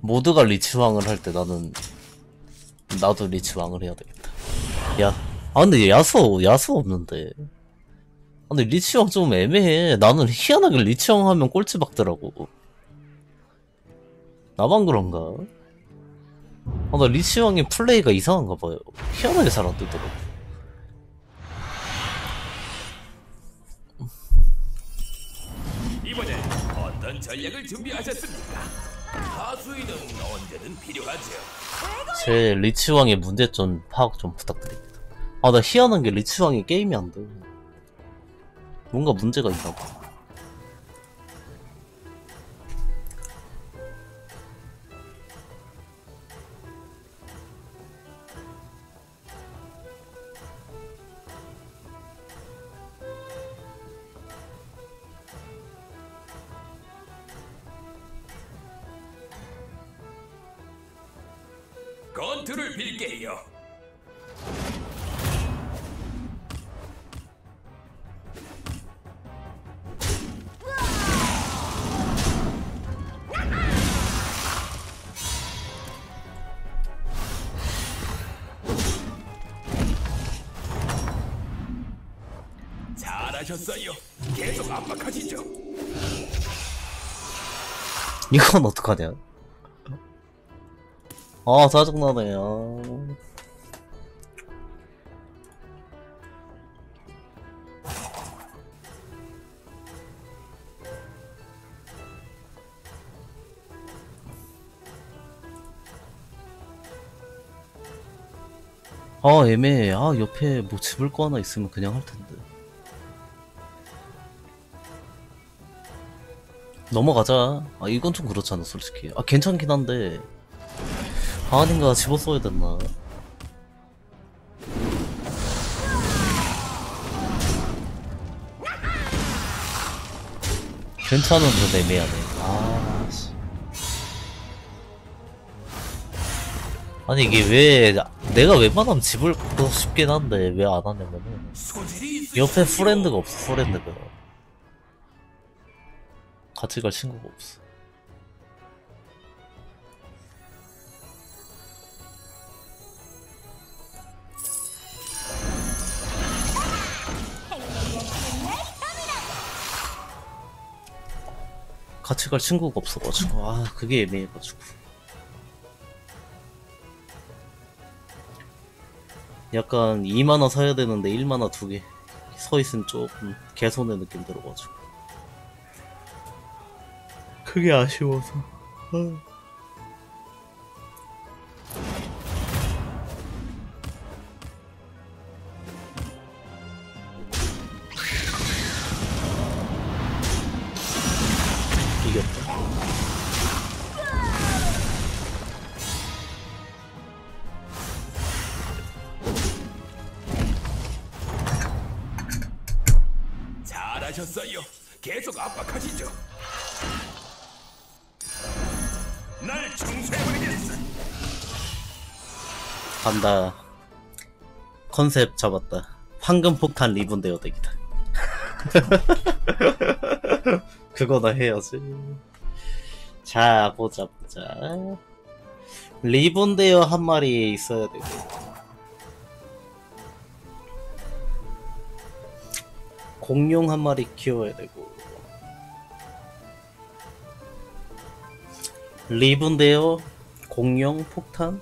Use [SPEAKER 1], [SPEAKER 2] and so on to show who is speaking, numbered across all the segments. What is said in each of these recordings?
[SPEAKER 1] 모두가 리치왕을 할 때 나도 리치왕을 해야 되겠다. 야, 아 근데 야수 없는데. 아, 근데 리치왕 좀 애매해. 나는 희한하게 리치왕 하면 꼴찌 박더라고. 나만 그런가? 아, 나 리치왕의 플레이가 이상한가 봐요. 희한하게 잘 안 되더라고.
[SPEAKER 2] 이번엔 어떤 전략을 준비하셨습니까? 하수인은 언제든 필요하죠.
[SPEAKER 1] 제 리치왕의 문제점 파악 좀 부탁드립니다. 아, 나 희한한 게 리치왕이 게임이 안 돼. 뭔가 문제가 있나 봐.
[SPEAKER 2] 건투를 빌게요. 잘하셨어요. 계속 압박하시죠.
[SPEAKER 1] 이건 어떡하냐? 아, 짜증나네요. 아, 애매해. 아, 옆에 뭐 집을 거 하나 있으면 그냥 할 텐데. 넘어가자. 아, 이건 좀 그렇잖아, 솔직히. 아, 괜찮긴 한데. 아닌가, 집어써야 됐나. 괜찮은데 애매하네. 아, 씨. 아니, 이게 내가 웬만하면 집을 거 싶긴 한데, 왜 안 하냐면은.
[SPEAKER 2] 소질이
[SPEAKER 1] 옆에
[SPEAKER 2] 있으시군요.
[SPEAKER 1] 프렌드가 없어, 프렌드가. 같이 갈 친구가 없어. 같이 갈 친구가 없어가지고, 아, 그게 애매해가지고. 약간 2만원 사야 되는데 1만원 2개 서있으면 조금 개손의 느낌 들어가지고. 그게 아쉬워서. 이겼다.
[SPEAKER 2] 잘하셨어요. 계속 압박하시죠. 날 청소해버리겠어.
[SPEAKER 1] 간다. 컨셉 잡았다. 황금폭탄 리본 대여덱이다. 그거나 해야지. 자, 보자. 리본 대여 한 마리 있어야 되고. 공룡 한 마리 키워야 되고. 리본 대여, 공룡, 폭탄.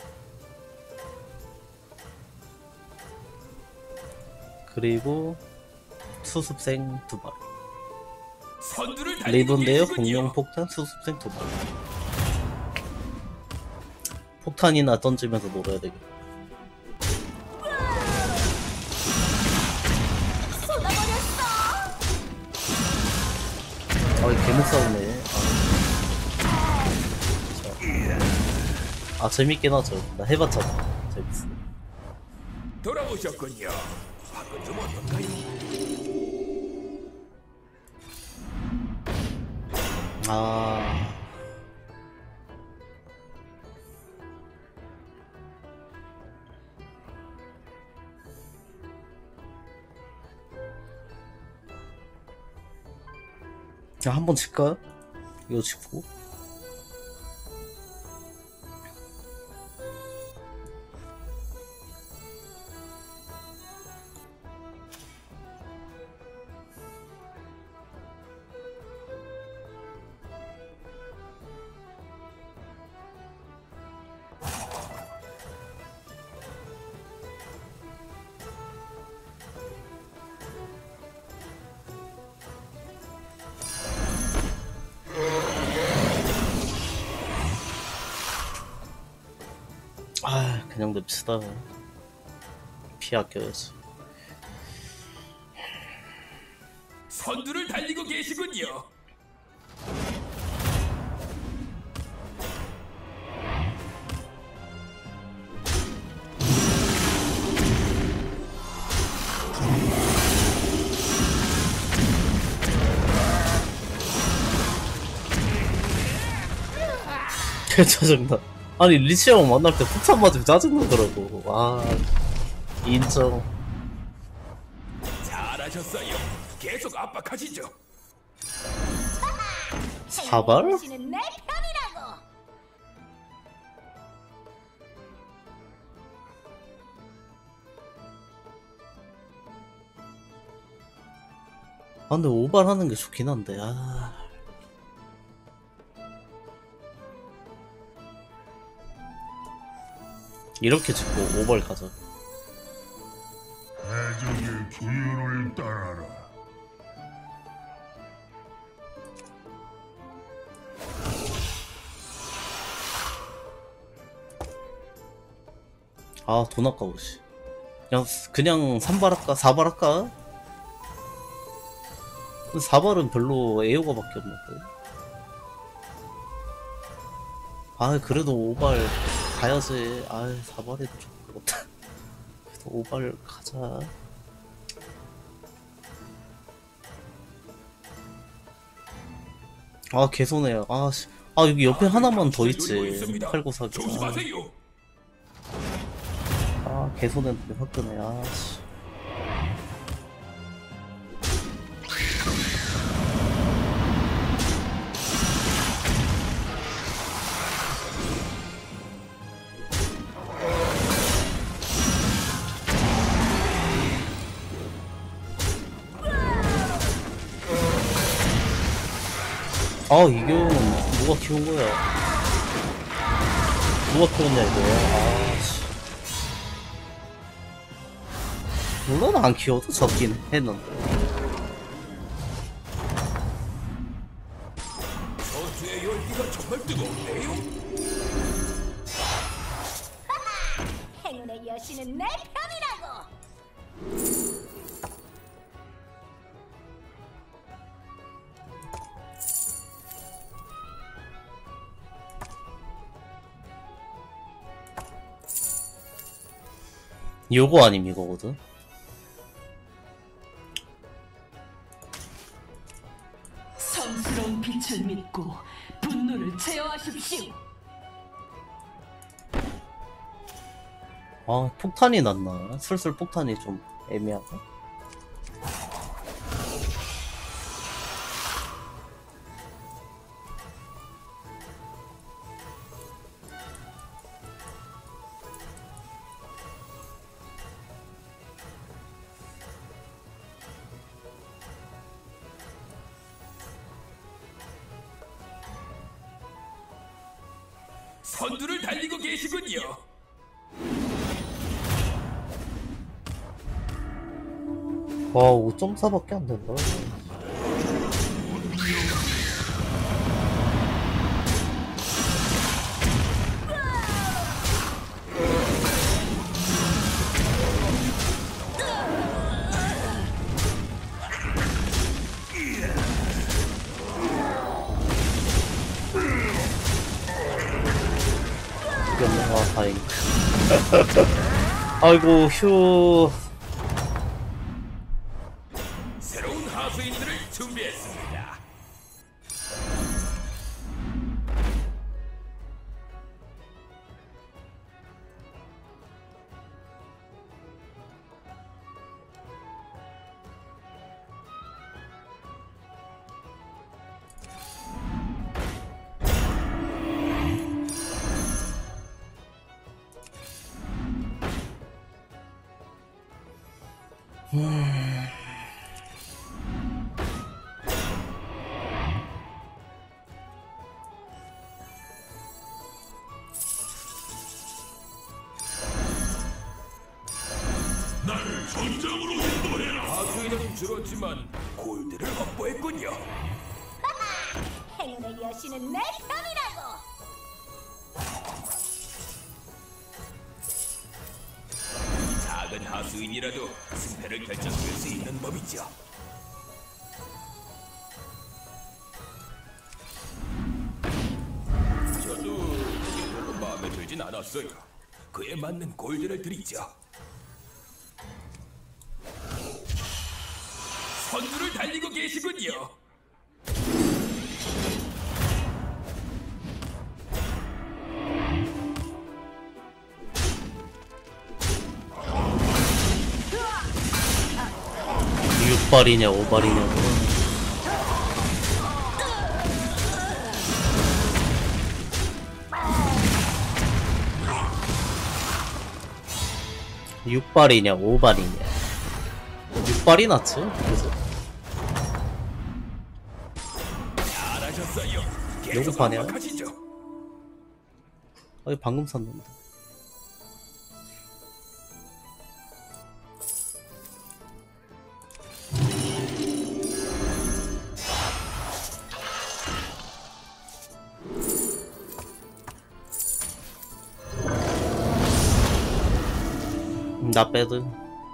[SPEAKER 1] 그리고 수습생 2마리.
[SPEAKER 2] 선두를 달리고
[SPEAKER 1] 리본 대여,
[SPEAKER 2] 계시군요.
[SPEAKER 1] 공룡, 폭탄, 수습생 2마리. 폭탄이나 던지면서 놀아야 되겠다. 아, 개못 싸우네. 아, 재밌긴 하죠. 나 해봤잖아. 재밌어.
[SPEAKER 2] 돌아오셨군요. 밥은 좀 어떤가요?
[SPEAKER 1] 아. 야, 한번 칠까요? 이거 짚고. 그냥 냅시다. 피 아껴야지.
[SPEAKER 2] 선두를 달리고 계시군요.
[SPEAKER 1] 짜증나. 아니 리치형 만날 때 폭탄 맞으면 짜증나더라고. 와 인정.
[SPEAKER 2] 잘하셨어요. 계속 압박하시죠.
[SPEAKER 1] 사발?
[SPEAKER 3] 당신은 내 편이라고.
[SPEAKER 1] 아 근데 오발하는 게 좋긴 한데 아. 이렇게 짓고 오발 가자.
[SPEAKER 4] 대적의 규율을 따라라.
[SPEAKER 1] 아 돈 아까워 씨. 그냥 3발 할까? 4발 할까? 4발은 별로 에어가 밖에 없는데. 아 그래도 5발 가야지. 아 4발에도 좀 그렇다. 그래도 5발 가자. 아 개손해요. 아 씨. 아 여기 옆에 하나만 더 있지. 894기.
[SPEAKER 2] 조심하세요.
[SPEAKER 1] 아 개손했는데 화끈해. 아 씨. 아 이경은 누가 키운 거야? 누가 키웠냐 이거? 아씨. 물론 안 키워도 적긴 했는데.
[SPEAKER 2] 전투의 열기가 정말 뜨겁네요.
[SPEAKER 3] 행운의 여신은 내 편이라고.
[SPEAKER 1] 요거 아님 이거거든.
[SPEAKER 5] 성스러운 빛을 믿고 분노를 제어하십시오.
[SPEAKER 1] 아 폭탄이 났나? 슬슬 폭탄이 좀 애매하다.
[SPEAKER 2] 선두를 달리고 계시군요.
[SPEAKER 1] 와 5.4밖에 안 된다. 아 다행. 아이고 휴.
[SPEAKER 2] 새로운 하수인들을 준비했습니다.
[SPEAKER 4] 나를 전장으로 인도해라.
[SPEAKER 2] 하수인은 줄었지만 골드를 확보했군요.
[SPEAKER 3] 행운의 여신은 내 편이라고.
[SPEAKER 2] 하수인이라도 승패를 결정할 수 있는 법이죠. 저도 그게 별로 마음에 들진 않았어요. 그에 맞는 골드를 드리죠. 선두를 달리고 계시군요.
[SPEAKER 1] 육발이냐 오발이냐고. 육발이냐 오발이냐. 육발이 낫지. 그래서
[SPEAKER 2] 잘하셨어요. 계속
[SPEAKER 1] 요거파냐?
[SPEAKER 2] 반박하시죠.
[SPEAKER 1] 방금 샀는데. 나 빼드.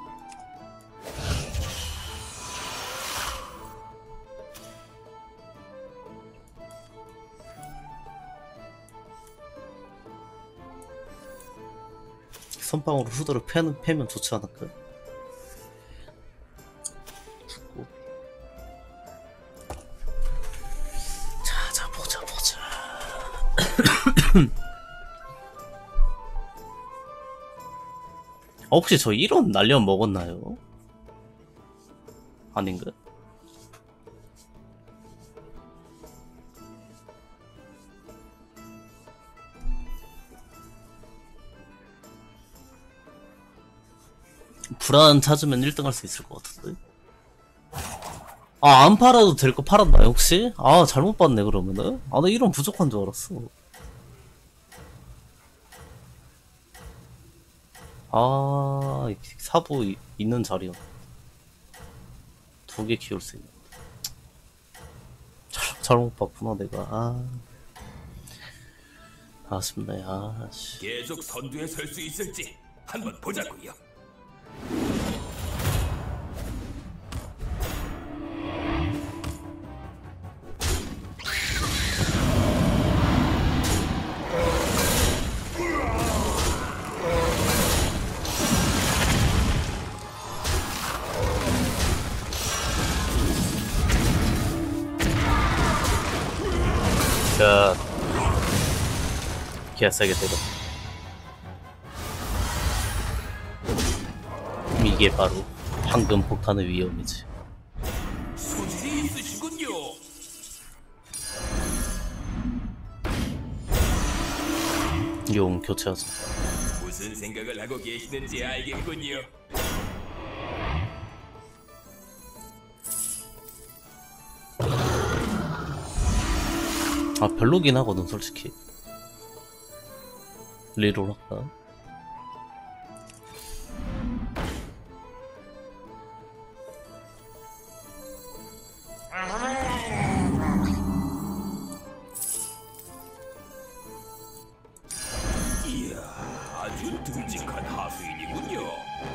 [SPEAKER 1] 선빵으로 후드를 패면 좋지 않을까? 죽고. 자, 보자. 혹시 저 1원 날려 먹었나요? 아닌가? 불안 찾으면 1등 할 수 있을 것 같은데? 안 팔아도 될 거 팔았나요, 혹시? 잘못 봤네, 그러면은? 나 1원 부족한 줄 알았어. 사부 있는 자리야. 2개 키울 수 있는. 잘못 봤구나, 내가. 아쉽네, 씨.
[SPEAKER 2] 계속 선두에 설 수 있을지 한번 보자고요.
[SPEAKER 1] 자, 개싸게 때려. 이게 바로 황금 폭탄의 위험이지.
[SPEAKER 2] 소질이 있으시군요.
[SPEAKER 1] 용 교체하자.
[SPEAKER 2] 무슨 생각을 하고 계시는지 알겠군요.
[SPEAKER 1] 별로긴 하거든, 솔직히. 리롤 할까?
[SPEAKER 2] 이야, 아주 듬직한 하수인이군요.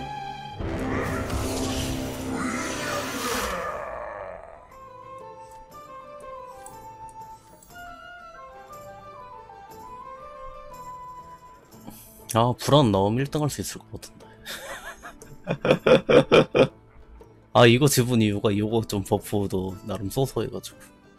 [SPEAKER 1] 불안 나오면 1등 할 수 있을 것 같은데. 이거 집은 이유가 이거 좀 버프도 나름 소소해가지고.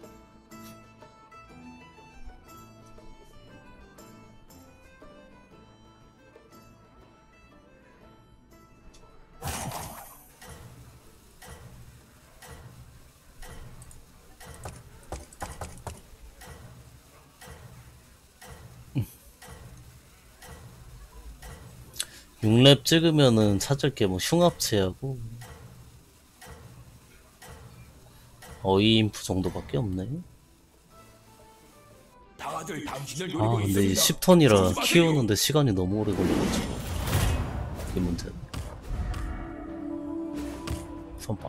[SPEAKER 1] 육 렙 찍으면은 찾을 게 뭐 흉합체하고 어이인프 정도밖에 없네.
[SPEAKER 2] 다들 당신을 노리고
[SPEAKER 1] 근데
[SPEAKER 2] 있습니다.
[SPEAKER 1] 10턴이라
[SPEAKER 2] 조심하세요.
[SPEAKER 1] 키우는데 시간이 너무 오래 걸려가지고 그게 문제네. 선빵.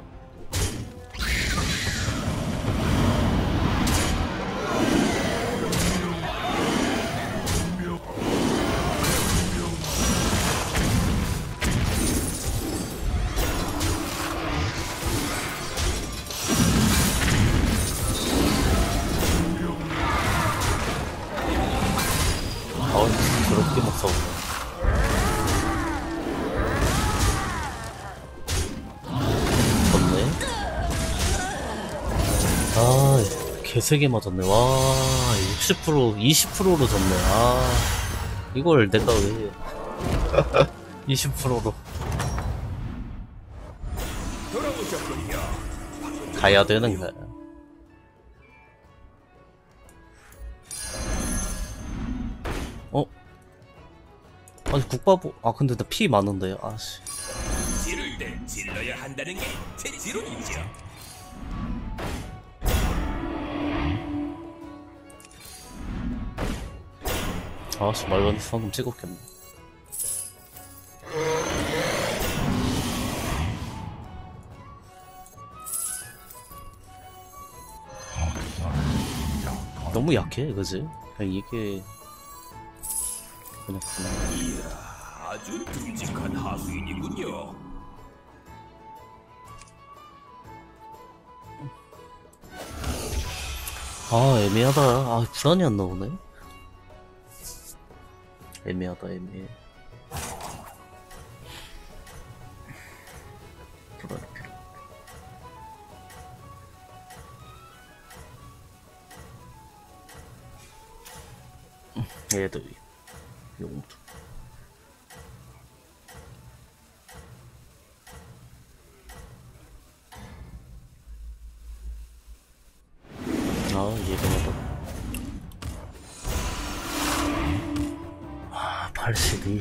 [SPEAKER 1] 아, 개세게 맞았네. 와, 60%, 20%로 졌네. 아, 이걸 내가 왜 20%로
[SPEAKER 2] 돌아오셨군요.
[SPEAKER 1] 가야 되는 거야. 어? 아니, 국바보, 아, 근데 나 피 많은데, 아씨.
[SPEAKER 2] 지를 때 질러야 한다는 게 제 지론이죠.
[SPEAKER 1] 아씨, 말만 방금 찍었겠네. 너무 약해, 그지? 그냥 이게 그렇구나.
[SPEAKER 2] 이야, 아주 듬직한 하수인이군요.
[SPEAKER 1] 아, 애매하다. 아, 불안이 안 나오네. 애매하다, 애매해. 불안이 필요. 애들 용두. 아, 예전에도. 아, 82.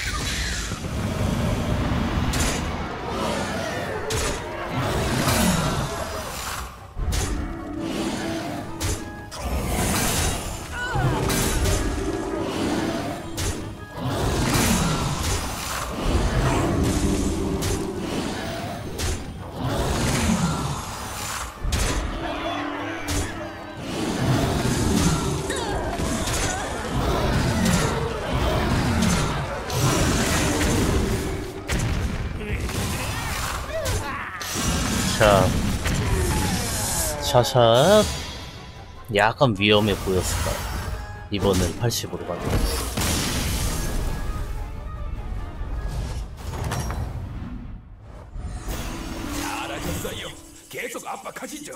[SPEAKER 1] 자, 샤샷. 약간 위험해 보였을까. 이번엔 80으로 가네.
[SPEAKER 2] 잘하셨어요. 계속 압박하시죠.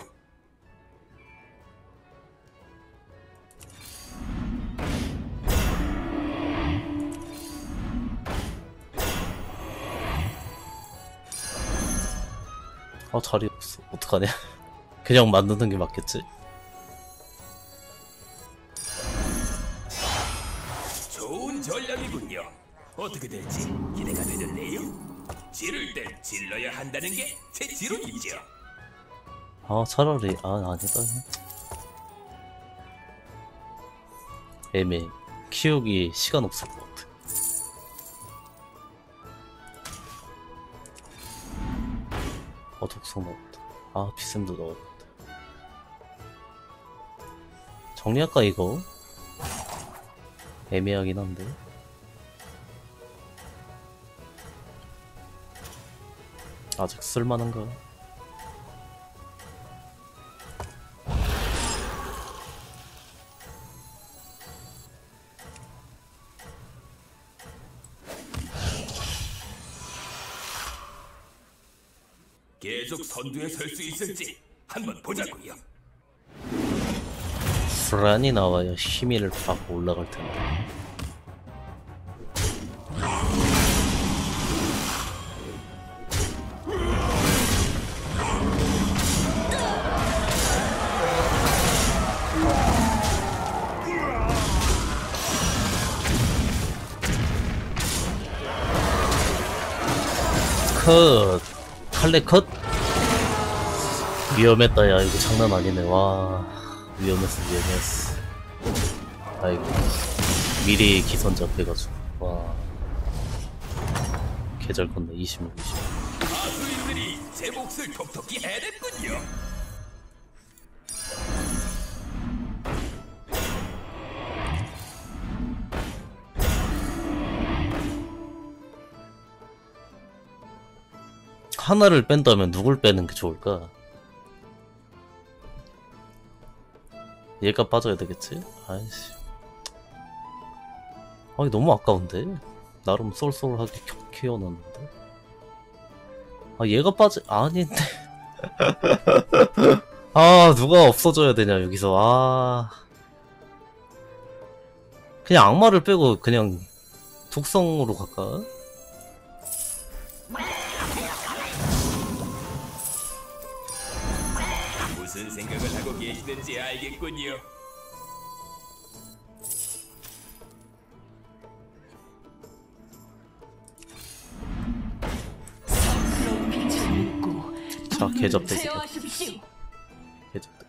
[SPEAKER 1] 아, 자리 없어. 어떡하냐. 그냥 만드는 게 맞겠지?
[SPEAKER 2] 좋은 전략이군요. 어떻게 될지 기대가 되는데요. 지를 때 질러야 한다는 게 제 지론이죠.
[SPEAKER 1] 아, 차라리, 아, 아니다. 애매해. 키우기 시간 없을 것 같아. 독성 넣었다. 아, 비샘도 넣었다. 정리할까, 이거? 애매하긴 한데. 아직 쓸만한가?
[SPEAKER 2] 계속 선두에 설 수 있을지 한번 보자고요.
[SPEAKER 1] 불안이 나와야 힘을 받고 올라갈 텐데. 컷! 칼레 컷! 위험했다, 야. 이거 장난 아니네. 와. 위험했어, 위험했어. 아이고. 미리 기선 잡혀가지고. 와. 계절 건네, 26, 20.
[SPEAKER 2] 하수인들이 제 몫을 톡톡히 해냈군요.
[SPEAKER 1] 하나를 뺀다면 누굴 빼는 게 좋을까? 얘가 빠져야 되겠지? 아이씨. 아, 이거 너무 아까운데? 나름 쏠쏠하게 키워놨는데? 아, 얘가 빠져, 아닌데. 아, 누가 없어져야 되냐, 여기서. 아. 그냥 악마를 빼고 그냥 독성으로 갈까?
[SPEAKER 2] 무슨 생각을 하고 계시는지 알겠군요.
[SPEAKER 5] 성스러운 빛을 믿고
[SPEAKER 1] 자,
[SPEAKER 5] 분노를
[SPEAKER 1] 개접대기다.
[SPEAKER 5] 제어하십시오.
[SPEAKER 1] 개접되겠다.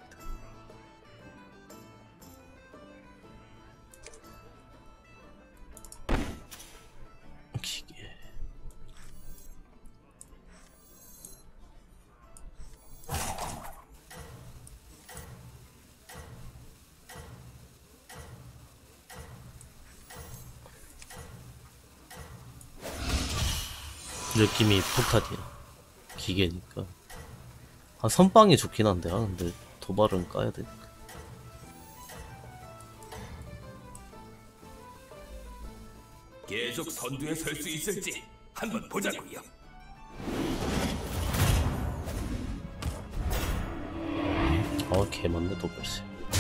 [SPEAKER 1] 기계. 느낌이 폭탄이야. 기계니까. 아, 선빵이 좋긴 한데, 아, 근데 도발은 까야 되니까.
[SPEAKER 2] 계속 선두에 설 수 있을지 한번 보자고요.
[SPEAKER 1] 개 많네, 도발씨.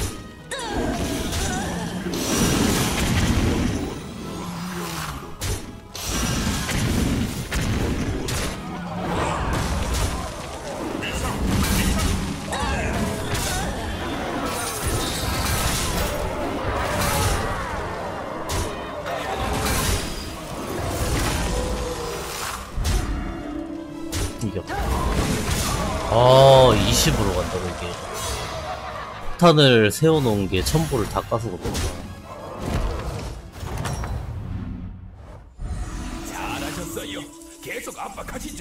[SPEAKER 1] 이겨. 아, 20으로 간다고, 이게. 폭탄을 세워놓은 게 첨보를 다 까서 그런가.
[SPEAKER 2] 잘하셨어요. 계속 압박하시죠.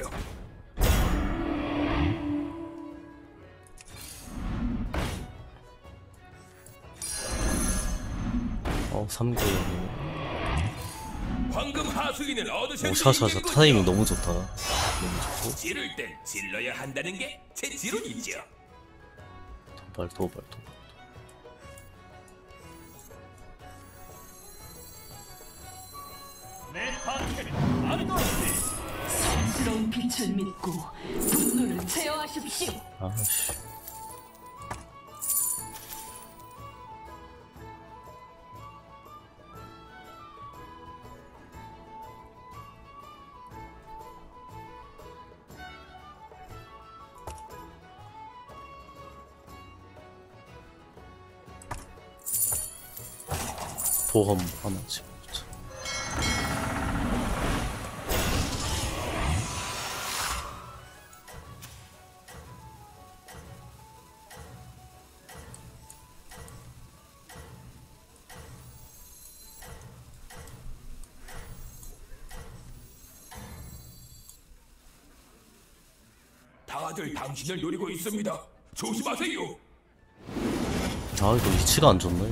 [SPEAKER 1] 어, 3개.
[SPEAKER 2] 황금 하수인을
[SPEAKER 1] 오,
[SPEAKER 2] 얻으셨는지
[SPEAKER 1] 샤샤샤. 타이밍 너무 좋다. 너무 좋고.
[SPEAKER 2] 지를 땐 질러야 한다는 게 제 지론이죠.
[SPEAKER 1] 도발, 도발, 도발.
[SPEAKER 5] 성스러운 빛을 믿고 분노를 제어하십시오.
[SPEAKER 1] 아씨. 보험 하나 집어보자.
[SPEAKER 2] 다들 당신을 노리고 있습니다. 조심하세요.
[SPEAKER 1] 아, 이거 위치가 안 좋네.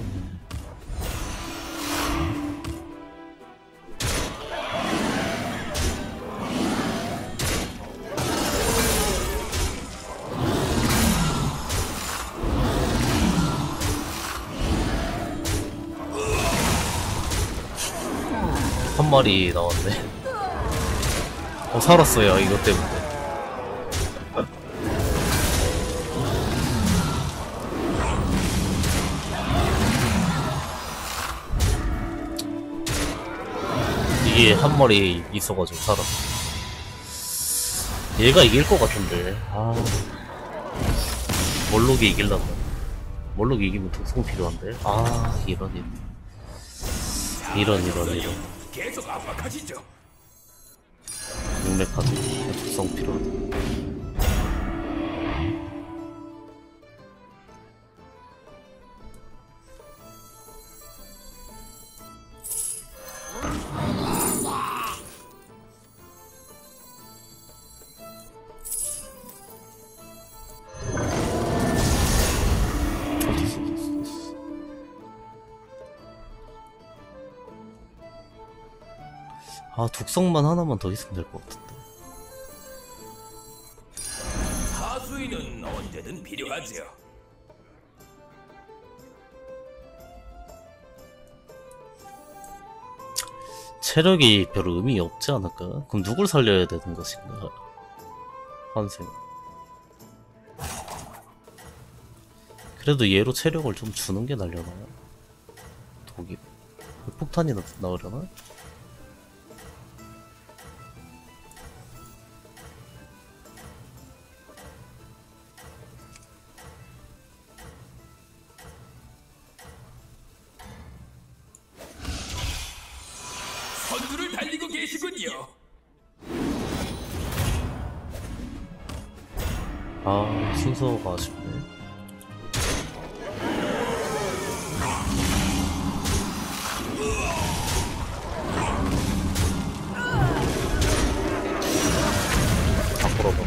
[SPEAKER 1] 한 마리 나왔네. 살았어요, 이것 때문에. 이게 한 마리 있어가지고 살았어. 얘가 이길 것 같은데. 아, 몰록이 이길란다. 몰록이 이기면 독성 필요한데. 아, 이런.
[SPEAKER 2] 계속 압박하시죠.
[SPEAKER 1] 육맥하드 독성 필요하다. 아, 독성만 하나만 더 있으면 될 것 같은데.
[SPEAKER 2] 하수인은 언제든 필요하죠.
[SPEAKER 1] 체력이 별 의미 없지 않을까? 그럼 누굴 살려야 되는 것인가? 환생. 그래도 얘로 체력을 좀 주는 게 날려나? 독이 폭탄이 나오려나?
[SPEAKER 2] 선두를 달리고 계시군요.
[SPEAKER 1] 아, 순서가 아쉽네. 다 걸어봐.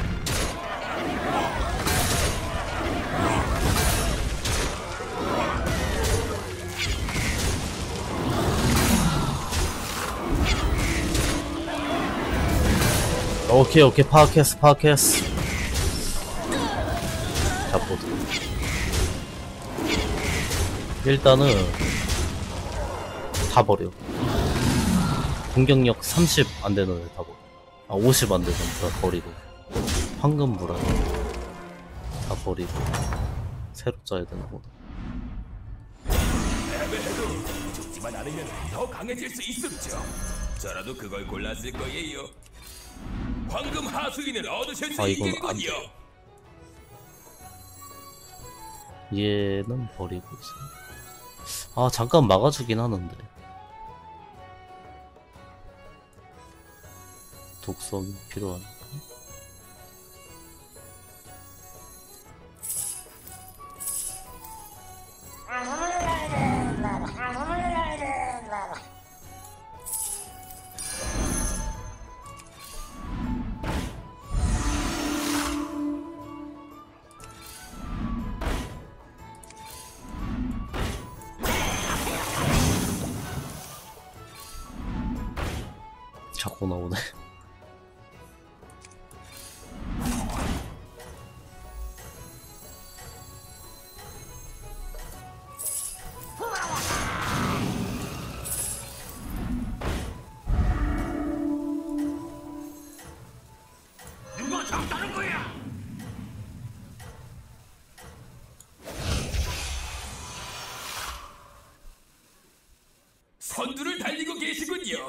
[SPEAKER 1] 오케이, 오케이. 파악했어. 잡보드. 일단은 다 버려. 공격력 30 안 되는 애 다 버려. 아, 50 안 되는 애 다 버리고. 황금 불안 다 버리고. 새로 짜야 되는 거다.
[SPEAKER 2] 애매해도 죽지만 않으면 더 강해질 수 있었죠. 저라도 그걸 골랐을 거예요. 황금 하수인을 얻으실 수
[SPEAKER 1] 아, 이건 안
[SPEAKER 2] 있겠군요.
[SPEAKER 1] 얘는 버리고 있어. 아, 잠깐 막아주긴 하는데. 독성이 필요하니까. 자꾸 나오네.
[SPEAKER 2] 누가 잡다는 거야? 선두를 달리고 계시군요.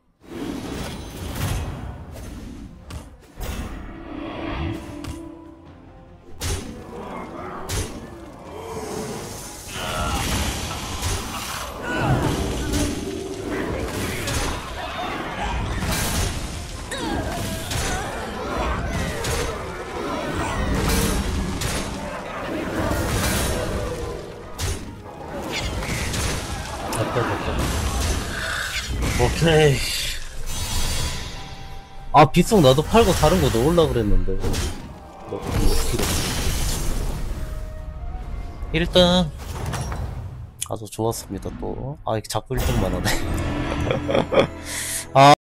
[SPEAKER 1] 됐다. 오케이. 아, 빗속 나도 팔고 다른 거 넣으려고 그랬는데. 너무 필요. 1등. 아주 좋았습니다, 또. 아, 이렇게 자꾸 1등만 하네. 아.